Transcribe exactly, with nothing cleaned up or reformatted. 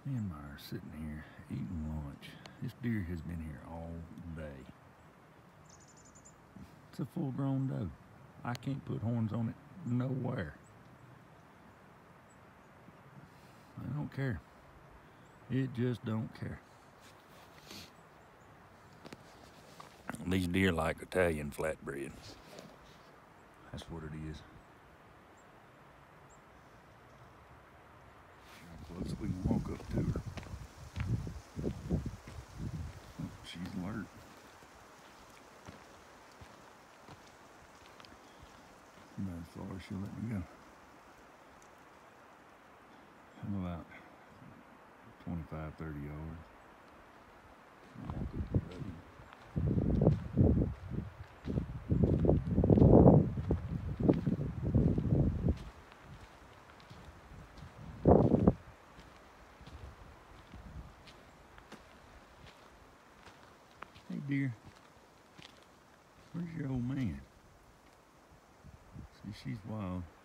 Meyer sitting here eating lunch. This deer has been here all day. It's a full-grown doe. I can't put horns on it nowhere. I don't care. It just don't care. These deer like Italian flatbreed. That's what it is. How close we can walk up to her. Oh, she's alert. About as far as she'll let me go. I'm about twenty-five, thirty yards. Walk up the road. Hey dear, where's your old man? See, she's wild.